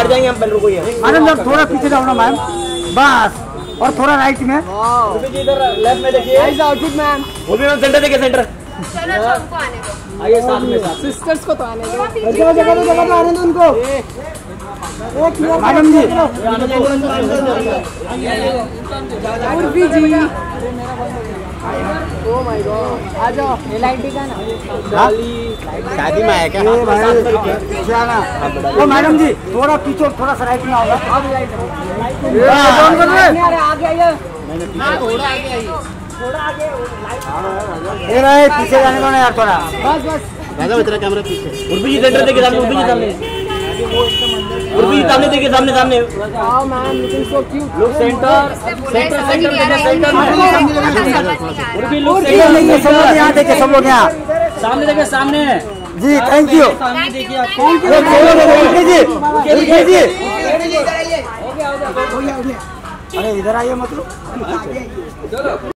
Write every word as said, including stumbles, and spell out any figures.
बैठ जाएंगे हम, रुको ये मैडम थोड़ा पीछे जाओ ना मैम, बस, और थोड़ा राइट में। इधर लेफ्ट में देखिए, मैम वो भी मैम सेंटर देखिए, सेंटर आइए साथ में, साथ सिस्टर्स को तो आने दो, जगह जगह जगह पे आने दो उनको। Madam ji Urfi ji, oh my God, आ जाओ। एलआईटी का ना शादी में आया क्या? पीछे आना। ओ मैडम जी थोड़ा पीछे, थोड़ा सा राइट में आओ। आगे आइए, थोड़ा आगे आइए, थोड़ा आगे। ये रहे, पीछे जाने दो ना यार थोड़ा, बस बस राजा तेरा कैमरा पीछे। उर्फी जी सेंटर देखिए, सामने उर्फी जी, सामने उर्फी जी, सामने देखिए, सामने सामने। आओ ma'am, looking so cute. Look centre, centre centre देखिए, सेंटर में उर्फी लुक सेंटर। सब लोग यहाँ देखिए, सब लोग यहाँ सामने देखिए, सामने जी। थैंक यू, सामने देखिए आप। अरे इधर आइए मतलब।